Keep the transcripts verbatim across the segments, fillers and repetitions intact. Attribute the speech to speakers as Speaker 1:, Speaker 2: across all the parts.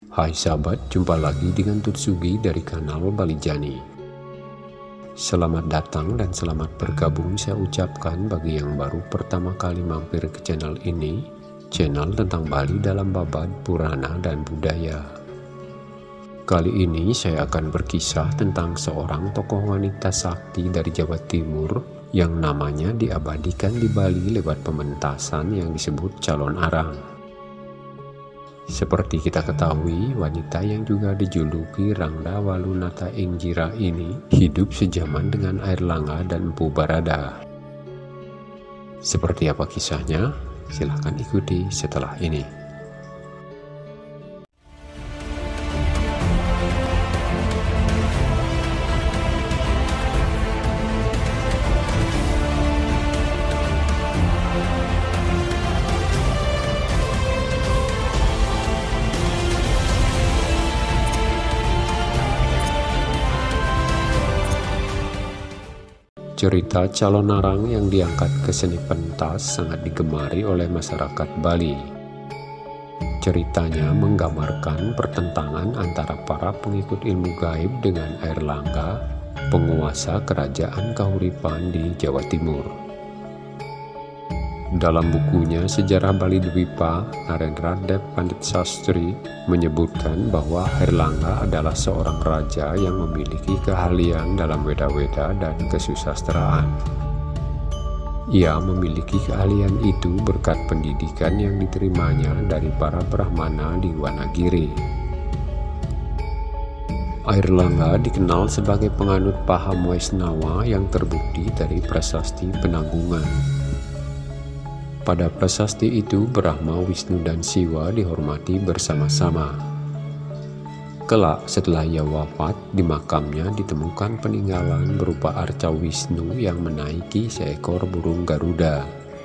Speaker 1: Hai sahabat, jumpa lagi dengan Tutsugi dari kanal Bali Jani. Selamat datang dan selamat bergabung saya ucapkan bagi yang baru pertama kali mampir ke channel ini, channel tentang Bali dalam babad Purana dan budaya. Kali ini saya akan berkisah tentang seorang tokoh wanita sakti dari Jawa Timur yang namanya diabadikan di Bali lewat pementasan yang disebut Calon Arang. Seperti kita ketahui, wanita yang juga dijuluki Rangda Walunata Ingjira ini hidup sejaman dengan Airlangga dan Empu Barada. Seperti apa kisahnya? Silahkan ikuti setelah ini. Cerita Calon Arang yang diangkat ke seni pentas sangat digemari oleh masyarakat Bali. Ceritanya menggambarkan pertentangan antara para pengikut ilmu gaib dengan Airlangga, penguasa kerajaan Kahuripan di Jawa Timur. Dalam bukunya Sejarah Bali Dwipa, Narendra Dev Pandit Sastri menyebutkan bahwa Airlangga adalah seorang raja yang memiliki keahlian dalam weda-weda dan kesusastraan. Ia memiliki keahlian itu berkat pendidikan yang diterimanya dari para Brahmana di Wanagiri. Airlangga dikenal sebagai penganut paham Waisnawa yang terbukti dari prasasti Penanggungan. Pada prasasti itu, Brahma, Wisnu, dan Siwa dihormati bersama-sama. Kelak setelah ia wafat, di makamnya ditemukan peninggalan berupa arca Wisnu yang menaiki seekor burung Garuda.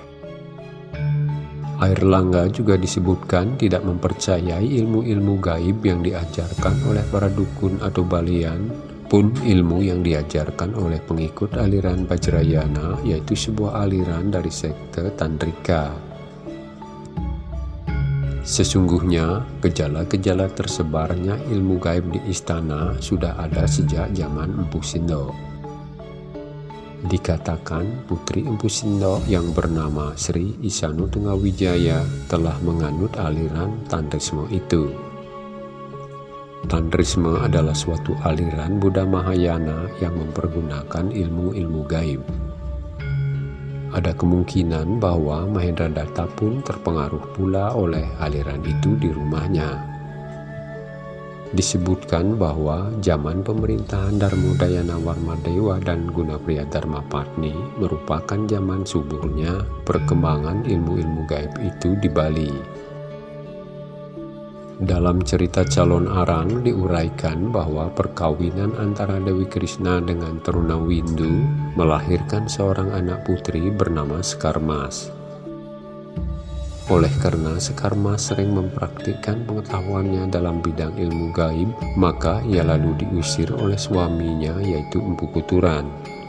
Speaker 1: Airlangga juga disebutkan tidak mempercayai ilmu-ilmu gaib yang diajarkan oleh para dukun atau balian, pun ilmu yang diajarkan oleh pengikut aliran Vajrayana, yaitu sebuah aliran dari sekte Tantrika. Sesungguhnya, gejala-gejala tersebarnya ilmu gaib di istana sudah ada sejak zaman Empu Sindo. Dikatakan putri Empu Sindo yang bernama Sri Isanu Tunggawijaya telah menganut aliran Tantrisme itu. Tantrisme adalah suatu aliran Buddha Mahayana yang mempergunakan ilmu-ilmu gaib. Ada kemungkinan bahwa Mahendradatta pun terpengaruh pula oleh aliran itu di rumahnya. Disebutkan bahwa zaman pemerintahan Darmodayana Warmadewa dan Gunapriya Dharmapatni merupakan zaman suburnya perkembangan ilmu-ilmu gaib itu di Bali. Dalam cerita Calon Arang diuraikan bahwa perkawinan antara Dewi Krishna dengan Teruna Windu melahirkan seorang anak putri bernama Sekarmas. Oleh karena Sekarmas sering mempraktikkan pengetahuannya dalam bidang ilmu gaib, maka ia lalu diusir oleh suaminya yaitu Empu Kuturan.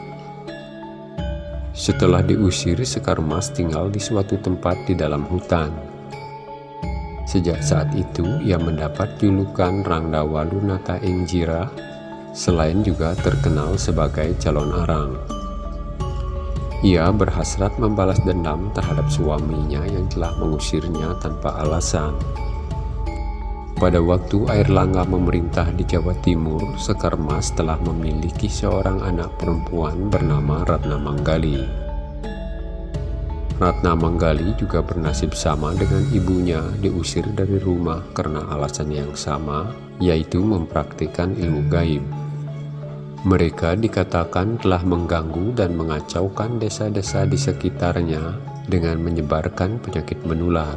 Speaker 1: Setelah diusir, Sekarmas tinggal di suatu tempat di dalam hutan. Sejak saat itu, ia mendapat julukan Rangda Walunata Ingjira, selain juga terkenal sebagai Calon Arang. Ia berhasrat membalas dendam terhadap suaminya yang telah mengusirnya tanpa alasan. Pada waktu Airlangga memerintah di Jawa Timur, Sekarmas telah memiliki seorang anak perempuan bernama Ratna Manggali. Ratna Manggali juga bernasib sama dengan ibunya, diusir dari rumah karena alasan yang sama, yaitu mempraktikkan ilmu gaib. Mereka dikatakan telah mengganggu dan mengacaukan desa-desa di sekitarnya dengan menyebarkan penyakit menular.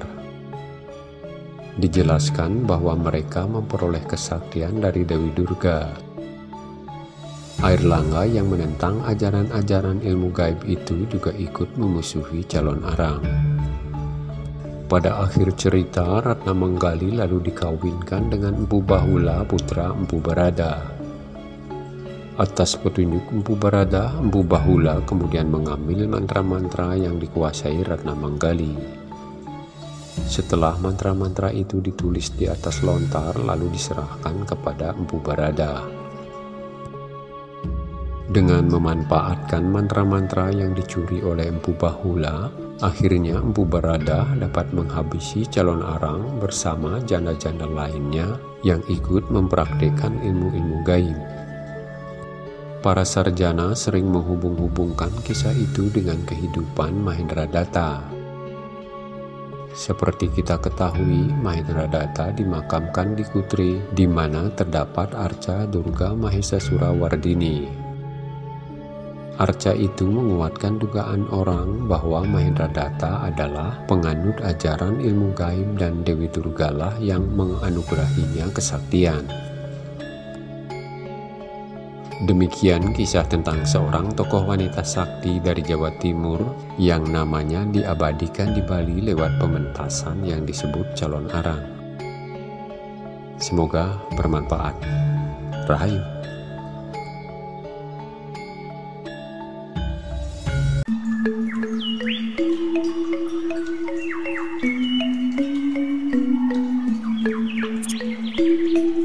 Speaker 1: Dijelaskan bahwa mereka memperoleh kesaktian dari Dewi Durga. Airlangga yang menentang ajaran-ajaran ilmu gaib itu juga ikut memusuhi Calon Arang. Pada akhir cerita, Ratna Manggali lalu dikawinkan dengan Empu Bahula, putra Empu Barada. Atas petunjuk Empu Barada, Empu Bahula kemudian mengambil mantra-mantra yang dikuasai Ratna Manggali. Setelah mantra-mantra itu ditulis di atas lontar lalu diserahkan kepada Empu Barada. Dengan memanfaatkan mantra-mantra yang dicuri oleh Empu Bahula, akhirnya Empu Barada dapat menghabisi calon arang bersama janda-janda lainnya yang ikut mempraktikkan ilmu-ilmu gaib. Para sarjana sering menghubung-hubungkan kisah itu dengan kehidupan Mahendradatta. Seperti kita ketahui, Mahendradatta dimakamkan di Kutri, di mana terdapat arca Durga Mahesasura Wardini. Arca itu menguatkan dugaan orang bahwa Mahendradatta adalah penganut ajaran ilmu gaib dan Dewi Durgalah yang menganugerahinya kesaktian. Demikian kisah tentang seorang tokoh wanita sakti dari Jawa Timur yang namanya diabadikan di Bali lewat pementasan yang disebut Calon Arang. Semoga bermanfaat. Rahayu.
Speaker 2: Thank you.